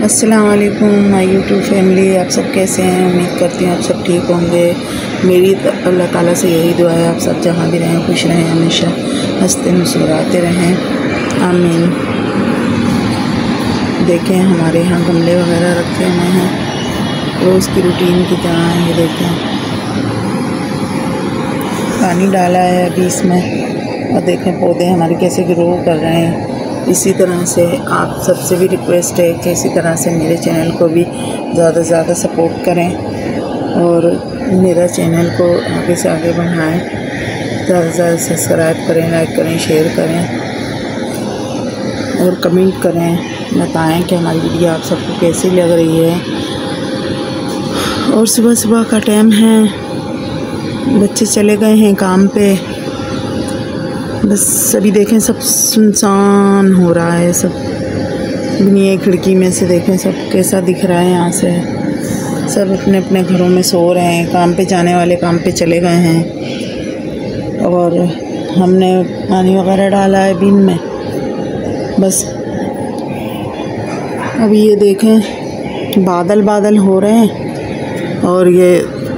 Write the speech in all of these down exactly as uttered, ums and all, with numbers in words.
अस्सलाम वालेकुम my YouTube family. आप सब कैसे हैं? उम्मीद करती हूँ आप सब ठीक होंगे। मेरी अल्लाह ताला से यही दुआ है आप सब जहाँ भी रहें खुश रहें, हमेशा हंसते मुस्कुराते रहें, आमीन। देखें हमारे यहाँ गमले वगैरह रखे हुए हैं रोज़ की रूटीन की तरह। ये देखें पानी डाला है अभी इसमें, और देखें पौधे हमारे कैसे ग्रो कर रहे हैं। इसी तरह से आप सबसे भी रिक्वेस्ट है कि इसी तरह से मेरे चैनल को भी ज़्यादा से ज़्यादा सपोर्ट करें और मेरा चैनल को आगे से आगे बढ़ाएं। ज़्यादा से ज़्यादा सब्सक्राइब करें, लाइक करें, शेयर करें और कमेंट करें, बताएं कि हमारी वीडियो आप सबको कैसी लग रही है। और सुबह सुबह का टाइम है, बच्चे चले गए हैं काम पे, बस सभी देखें सब सुनसान हो रहा है। सब दुनिया खिड़की में से देखें सब कैसा दिख रहा है। यहाँ से सब अपने अपने घरों में सो रहे हैं, काम पे जाने वाले काम पे चले गए हैं और हमने पानी वगैरह डाला है बीन में। बस अभी ये देखें बादल बादल हो रहे हैं और ये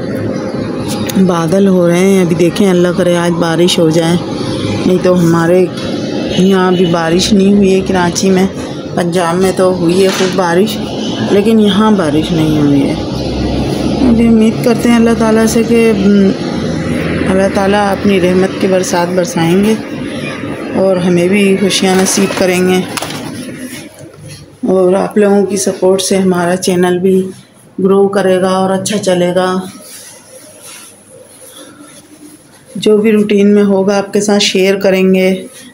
बादल हो रहे हैं। अभी देखें अल्लाह करे आज बारिश हो जाए, नहीं तो हमारे यहाँ भी बारिश नहीं हुई है। कराची में, पंजाब में तो हुई है खूब बारिश, लेकिन यहाँ बारिश नहीं हुई है। अभी उम्मीद करते हैं अल्लाह ताला से कि अल्लाह ताला अपनी रहमत की बरसात बरसाएंगे और हमें भी खुशियाँ नसीब करेंगे। और आप लोगों की सपोर्ट से हमारा चैनल भी ग्रो करेगा और अच्छा चलेगा। जो भी रूटीन में होगा आपके साथ शेयर करेंगे।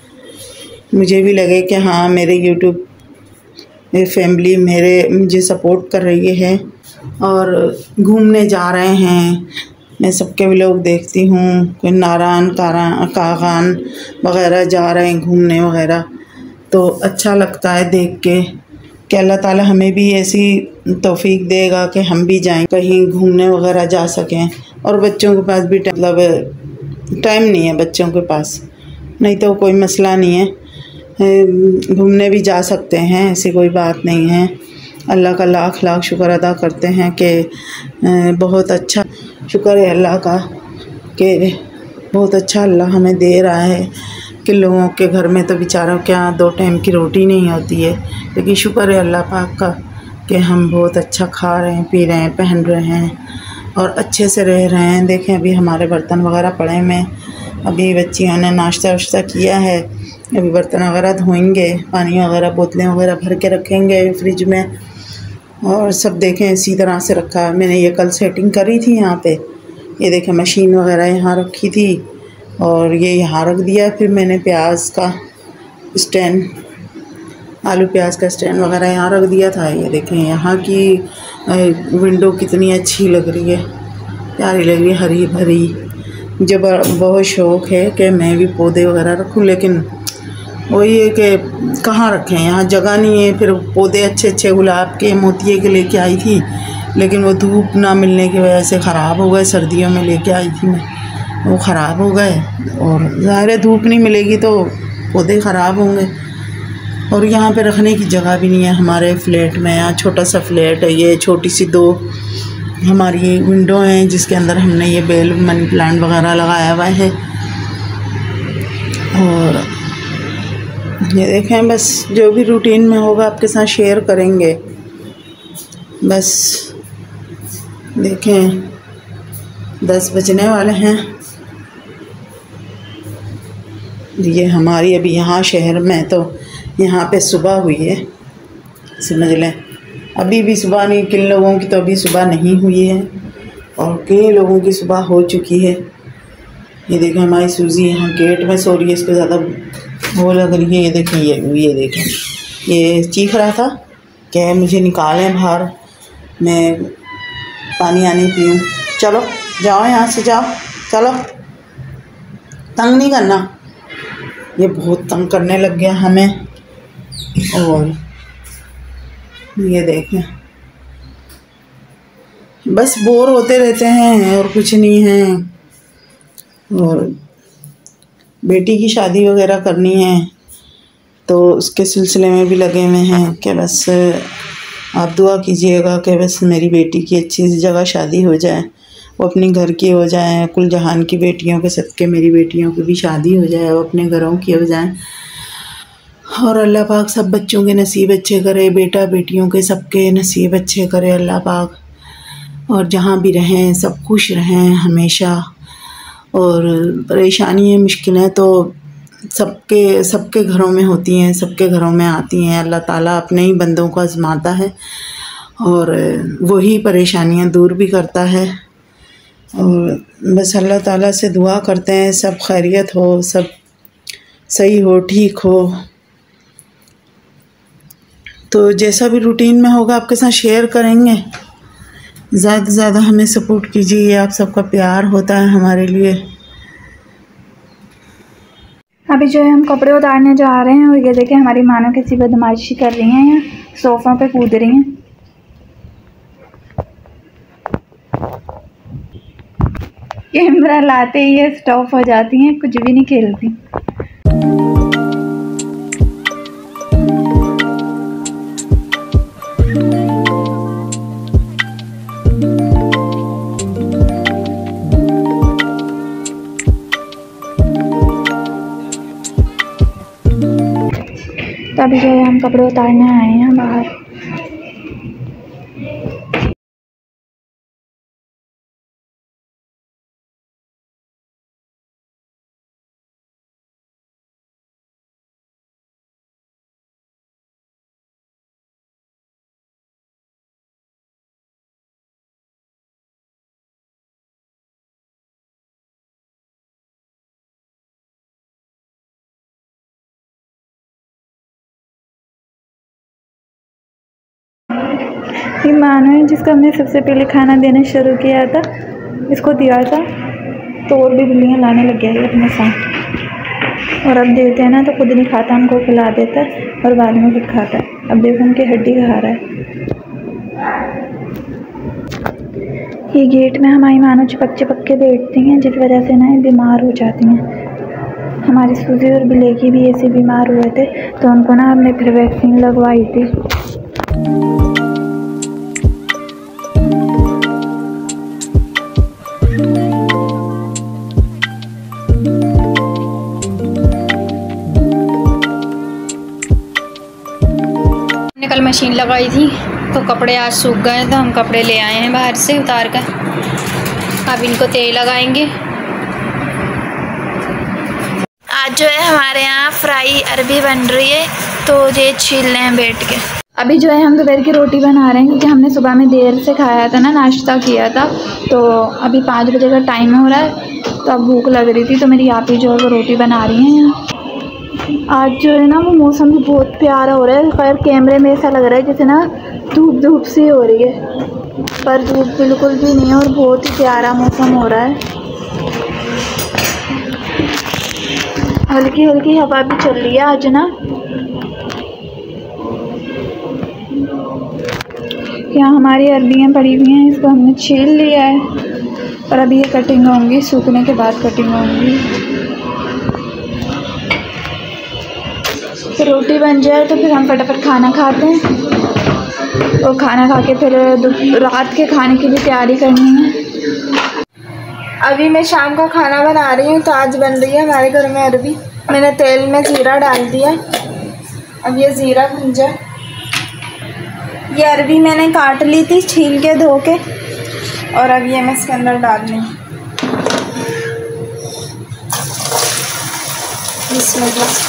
मुझे भी लगे कि हाँ मेरे यूट्यूब मेरी फैमिली मेरे मुझे सपोर्ट कर रही है और घूमने जा रहे हैं। मैं सबके व्लॉग देखती हूँ, कोई नारायण कारा कागान वगैरह जा रहे हैं घूमने वगैरह, तो अच्छा लगता है देख के कि अल्लाह ताला हमें भी ऐसी तौफीक देगा कि हम भी जाएं कहीं घूमने वगैरह जा सकें। और बच्चों के पास भी मतलब टाइम नहीं है बच्चों के पास, नहीं तो कोई मसला नहीं है, घूमने भी जा सकते हैं, ऐसी कोई बात नहीं है। अल्लाह का लाख लाख शुक्र अदा करते हैं कि बहुत अच्छा शुक्र है अल्लाह का कि बहुत अच्छा अल्लाह हमें दे रहा है कि लोगों के घर में तो बेचारों के यहाँ दो टाइम की रोटी नहीं होती है, लेकिन शुक्र है अल्लाह पाक का कि हम बहुत अच्छा खा रहे हैं, पी रहे हैं, पहन रहे हैं और अच्छे से रह रहे हैं। देखें अभी हमारे बर्तन वगैरह पड़े में, अभी बच्चियों ने नाश्ता वाश्ता किया है, अभी बर्तन वगैरह धोएंगे, पानी वगैरह बोतलें वगैरह भर के रखेंगे फ्रिज में। और सब देखें इसी तरह से रखा है। मैंने ये कल सेटिंग करी थी यहाँ पे, ये देखें मशीन वगैरह यहाँ रखी थी और ये यहाँ रख दिया। फिर मैंने प्याज का स्टैंड, आलू प्याज का स्टैंड वगैरह यहाँ रख दिया था। ये देखें यहाँ की विंडो कितनी अच्छी लग रही है, प्यारी लग रही है, हरी भरी। मुझे बहुत शौक़ है कि मैं भी पौधे वगैरह रखूं, लेकिन वही है कि कहाँ रखें, यहाँ जगह नहीं है। फिर पौधे अच्छे अच्छे गुलाब के, मोतिये के लेके आई थी, लेकिन वो धूप ना मिलने की वजह से ख़राब हो गए। सर्दियों में लेके आई थी मैं, वो ख़राब हो गए और ज़ाहिर है धूप नहीं मिलेगी तो पौधे ख़राब होंगे। और यहाँ पे रखने की जगह भी नहीं है हमारे फ्लैट में। यहाँ छोटा सा फ्लैट है, ये छोटी सी दो हमारी विंडो हैं जिसके अंदर हमने ये बेल मनी प्लांट वगैरह लगाया हुआ है। और ये देखें बस जो भी रूटीन में होगा आपके साथ शेयर करेंगे। बस देखें दस बजने वाले हैं। ये हमारी अभी यहाँ शहर में तो यहाँ पे सुबह हुई है, समझ लें। अभी भी सुबह नहीं, किन लोगों की तो अभी सुबह नहीं हुई है और किन लोगों की सुबह हो चुकी है। ये देखें हमारी सूजी यहाँ गेट में सो रही है, इसको ज़्यादा वो लग रही है। ये देखें ये ये देखें ये चीख रहा था कि मुझे निकालें बाहर, मैं पानी आनी पीऊँ। चलो जाओ यहाँ से, जाओ चलो, तंग नहीं करना। ये बहुत तंग करने लग गया हमें। और ये देखें बस बोर होते रहते हैं और कुछ नहीं है। और बेटी की शादी वगैरह करनी है तो उसके सिलसिले में भी लगे हुए हैं कि बस आप दुआ कीजिएगा कि बस मेरी बेटी की अच्छी सी जगह शादी हो जाए, वो अपने घर की हो जाए, कुल जहान की बेटियों के सदके मेरी बेटियों की भी शादी हो जाए, वो अपने घरों की हो जाए। और अल्लाह पाक सब बच्चों के नसीब अच्छे करे, बेटा बेटियों के सबके नसीब अच्छे करे अल्लाह पाक। और जहाँ भी रहें सब खुश रहें हमेशा। और परेशानियाँ मुश्किलें तो सबके सबके घरों में होती हैं, सबके घरों में आती हैं। अल्लाह ताला अपने ही बंदों को आज़माता है और वही परेशानियाँ दूर भी करता है। और बस अल्लाह ताला से दुआ करते हैं सब खैरियत हो, सब सही हो, ठीक हो। तो जैसा भी रूटीन में होगा आपके साथ शेयर करेंगे। ज़्यादा से ज़्यादा हमें सपोर्ट कीजिए, आप सबका प्यार होता है हमारे लिए। अभी जो है हम कपड़े उतारने जा रहे हैं और ये देखें हमारी मानो कैसी बदमाशी कर रही हैं, यहाँ सोफ़ों पे कूद रही हैं। कैमरा लाते ही ये स्टॉप हो जाती हैं, कुछ भी नहीं खेलती। तो अभी जो है हम कपड़े उतारने आए हैं बाहर। ये मानो है जिसको हमने सबसे पहले खाना देना शुरू किया था, इसको दिया था तो और भी बिल्लियाँ लाने लग गया है अपने साथ। और अब देते हैं ना तो खुद नहीं खाता, हमको खिला देता है और बाद में खुद खाता है। अब देखो उनकी हड्डी खा रहा है। ये गेट में हमारी मानो चिपक चिपक के बैठती हैं, जिस वजह से ना ये बीमार हो जाती हैं। हमारी सूजी और बिलेकी भी ऐसे बीमार हुए थे तो उनको ना हमने फिर वैक्सीन लगवाई थी। कल मशीन लगाई थी तो कपड़े आज सूख गए तो हम कपड़े ले आए हैं बाहर से उतार कर। अब इनको तेल लगाएंगे। आज जो है हमारे यहाँ फ्राई अरबी बन रही है तो ये छील रहे हैं बैठ के। अभी जो है हम दोपहर की रोटी बना रहे हैं क्योंकि हमने सुबह में देर से खाया था ना, नाश्ता किया था। तो अभी पाँच बजे का टाइम हो रहा है तो अब भूख लग रही थी तो मेरी आप ही जो है वो रोटी बना रही हैं यहाँ। आज जो है ना वो मौसम भी बहुत प्यारा हो रहा है। खैर कैमरे में ऐसा लग रहा है जैसे ना धूप धूप सी हो रही है, पर धूप बिल्कुल भी नहीं है और बहुत ही प्यारा मौसम हो रहा है। हल्की हल्की हवा भी चल रही है आज ना। यहाँ हमारी अरबियाँ पड़ी हुई हैं, इसको हमने छील लिया है और अभी ये कटिंग होंगी, सूखने के बाद कटिंग होंगी। फिर रोटी बन जाए तो फिर हम फटाफट खाना खाते हैं और खाना खा के फिर रात के खाने की भी तैयारी करनी है। अभी मैं शाम का खाना बना रही हूँ तो आज बन रही है हमारे घर में अरबी। मैंने तेल में ज़ीरा डाल दिया, अब ये ज़ीरा भुन जाए। ये अरबी मैंने काट ली थी छील के धो के और अब ये मैं इसके अंदर डाल रही हूँ। बिस्मिल्लाह।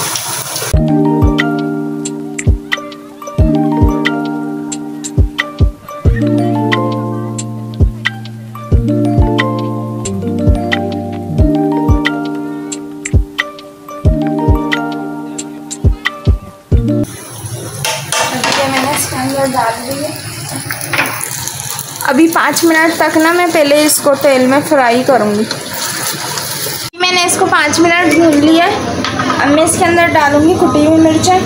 डाल दिए। अभी पाँच मिनट तक ना मैं पहले इसको तेल में फ्राई करूँगी। मैंने इसको पाँच मिनट भून लिया। अब मैं इसके अंदर डालूँगी कुटी हुई मिर्चें।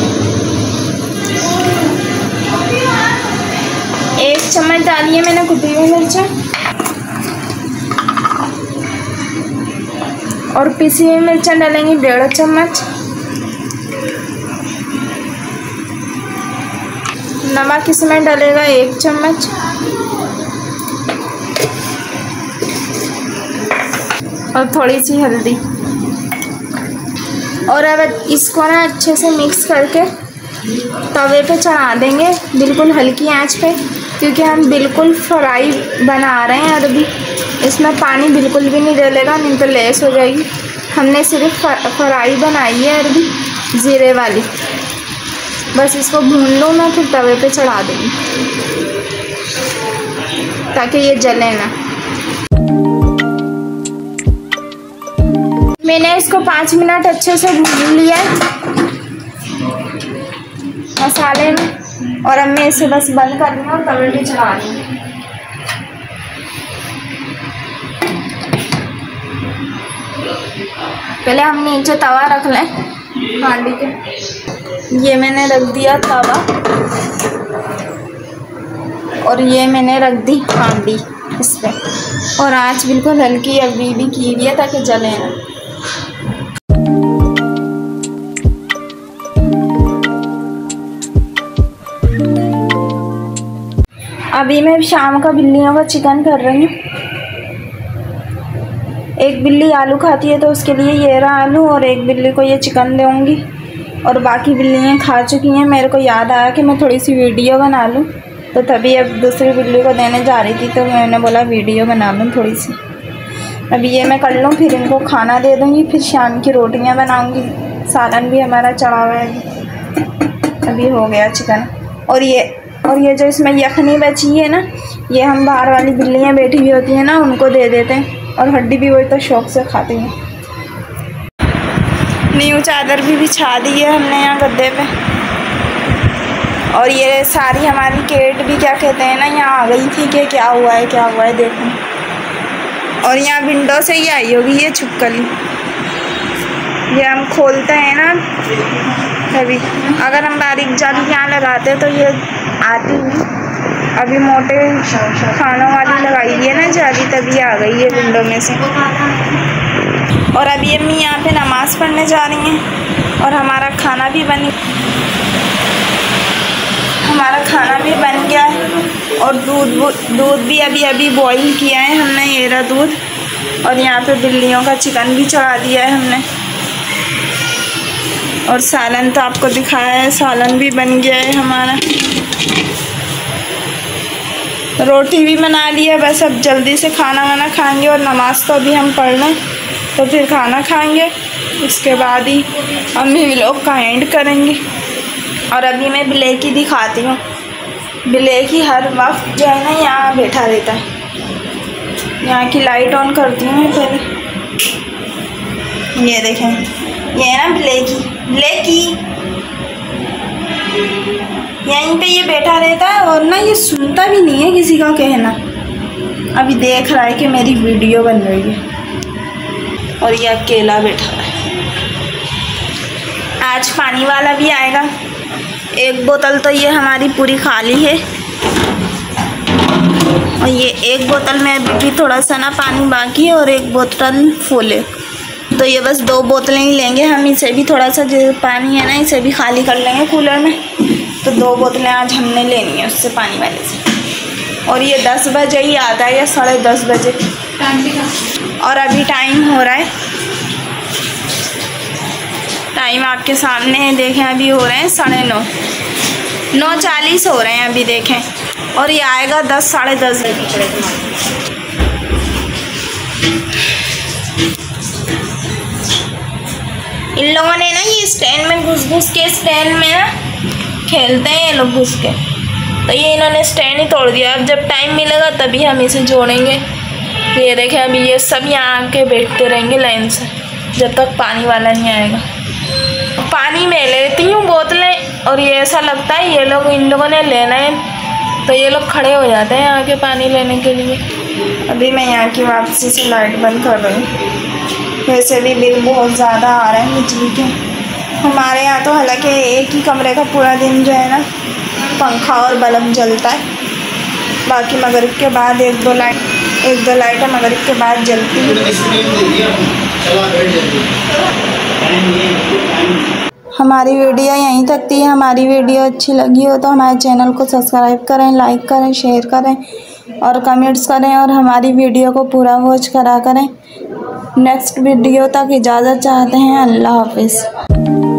एक चम्मच डाली है मैंने कुटी हुई मिर्चें और पिसी हुई मिर्चें डालेंगी डेढ़ चम्मच। नमक इसमें डलेगा एक चम्मच, और थोड़ी सी हल्दी। और अब इसको ना अच्छे से मिक्स करके तवे पे चढ़ा देंगे बिल्कुल हल्की आंच पे, क्योंकि हम बिल्कुल फ्राई बना रहे हैं अरबी। इसमें पानी बिल्कुल भी नहीं डलेगा, नहीं तो लेस हो जाएगी। हमने सिर्फ फ्राई बनाई है अरबी ज़ीरे वाली। बस इसको भून लो मैं, फिर तवे पे चढ़ा दूँगी ताकि ये जले ना। मैंने इसको पाँच मिनट अच्छे से भून लिया है मसाले में, और अब मैं इसे बस बंद कर दूँगा और तवे पे चढ़ा दूँगी। पहले हम नीचे तवा रख लें हांडी के। ये मैंने रख दिया तवा, और ये मैंने रख दी हांडी इस पे, और आँच बिल्कुल हल्की अभी भी की हुई है ताकि जले ना। अभी मैं शाम का बिल्लियों का चिकन कर रही हूँ। एक बिल्ली आलू खाती है तो उसके लिए ये रहा आलू, और एक बिल्ली को ये चिकन दूँगी, और बाकी बिल्लियाँ खा चुकी हैं। मेरे को याद आया कि मैं थोड़ी सी वीडियो बना लूँ, तो तभी अब दूसरी बिल्ली को देने जा रही थी, तो मैंने बोला वीडियो बना लूँ थोड़ी सी। अभी ये मैं कर लूँ, फिर इनको खाना दे दूँगी, फिर शाम की रोटियाँ बनाऊँगी। सालन भी हमारा चढ़ा हुआ है, अभी हो गया चिकन। और ये और ये जो इसमें यखनी बची है ना, ये हम बाहर वाली बिल्लियाँ बैठी हुई होती हैं ना, उनको दे देते हैं, और हड्डी भी वही तो शौक़ से खाती हैं। न्यू चादर भी बिछा दी है हमने यहाँ गद्दे पे, और ये सारी हमारी केट भी क्या कहते हैं ना यहाँ आ गई थी कि क्या हुआ है क्या हुआ है देखो। और यहाँ विंडो से ही आई होगी ये छुपकली। ये हम खोलते हैं ना कभी, अगर हम बारीक जाली यहाँ लगाते हैं तो ये आती नहीं। अभी मोटे खानों वाली लगाई है ना जाली, तभी आ गई है विंडो में से। और अभी अम्मी यहाँ पे नमाज़ पढ़ने जा रही हैं, और हमारा खाना भी बन हमारा खाना भी बन गया है। और दूध दूध भी अभी अभी बॉईल किया है हमने, ये रहा दूध। और यहाँ पे बिल्लियों का चिकन भी चढ़ा दिया है हमने, और सालन तो आपको दिखाया है, सालन भी बन गया है हमारा। रोटी भी बना ली है, बस अब जल्दी से खाना वाना खाएंगे, और नमाज़ तो अभी हम पढ़ लें तो फिर खाना खाएंगे, उसके बाद ही अम्मी व्लॉग का एंड करेंगे। और अभी मैं ब्लैकी दिखाती हूँ। ब्लैकी हर वक्त जो है ना यहाँ बैठा रहता है। यहाँ की लाइट ऑन करती हूँ मैं पहले, ये देखें, ये है ना ब्लैकी। ब्लैकी यहीं पे ये बैठा रहता है, और ना ये सुनता भी नहीं है किसी का कहना। अभी देख रहा है कि मेरी वीडियो बन रही है, और ये अकेला बैठा है। आज पानी वाला भी आएगा। एक बोतल तो ये हमारी पूरी खाली है, और ये एक बोतल में अभी भी थोड़ा सा ना पानी बाकी है, और एक बोतल फुल है। तो ये बस दो बोतलें ही लेंगे हम। इसे भी थोड़ा सा जो पानी है ना, इसे भी खाली कर लेंगे कूलर में। तो दो बोतलें आज हमने लेनी है उससे, पानी वाले से। और ये दस बजे ही आता है, या साढ़े दस बजे। और अभी टाइम हो रहा है, टाइम आपके सामने है, देखें अभी हो रहे हैं साढ़े नौ नौ चालीस हो रहे हैं अभी देखें। और ये आएगा दस साढ़े दस बजे। इन लोगों ने ना ये स्टैंड में घुस घुस के स्टैंड में ना खेलते हैं ये लोग घुस के, तो ये इन्होंने स्टैंड ही तोड़ दिया। अब जब टाइम मिलेगा तभी हम इसे जोड़ेंगे। ये देखें अभी ये सब यहाँ आके बैठते रहेंगे लाइन से जब तक पानी वाला नहीं आएगा। पानी मैं लेती हूँ बोतलें, और ये ऐसा लगता है ये लोग इन लोगों ने लेना है, तो ये लोग खड़े हो जाते हैं यहाँ के पानी लेने के लिए। अभी मैं यहाँ की वापसी से लाइट बंद कर रही हूँ। वैसे भी बिल बहुत ज़्यादा आ रहे हैं बिजली के हमारे यहाँ। तो हालांकि एक ही कमरे का पूरा दिन जो है ना पंखा और बल्ब जलता है, बाकी मगरिब के बाद एक दो लाइट एक दो लाइटें मगरिब के बाद जलती है। हमारी वीडियो यहीं तक थी। हमारी वीडियो अच्छी लगी हो तो हमारे चैनल को सब्सक्राइब करें, लाइक करें, शेयर करें और कमेंट्स करें और हमारी वीडियो को पूरा वॉच करा करें। नेक्स्ट वीडियो तक इजाज़त चाहते हैं। अल्लाह हाफिज़।